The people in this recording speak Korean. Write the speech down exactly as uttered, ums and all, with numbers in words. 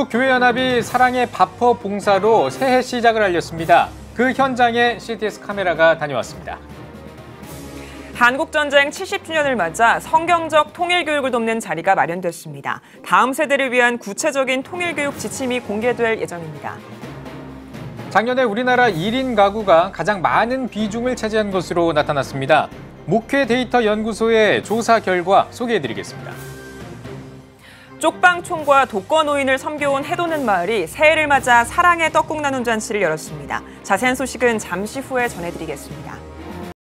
한국교회연합이 사랑의 바퍼 봉사로 새해 시작을 알렸습니다. 그 현장에 씨티에스 카메라가 다녀왔습니다. 한국전쟁 칠십 주년을 맞아 성경적 통일교육을 돕는 자리가 마련됐습니다. 다음 세대를 위한 구체적인 통일교육 지침이 공개될 예정입니다. 작년에 우리나라 일 인 가구가 가장 많은 비중을 차지한 것으로 나타났습니다. 목회 데이터 연구소의 조사 결과 소개해드리겠습니다. 쪽방촌과 독거노인을 섬겨온 해도는 마을이 새해를 맞아 사랑의 떡국 나눔 잔치를 열었습니다. 자세한 소식은 잠시 후에 전해드리겠습니다.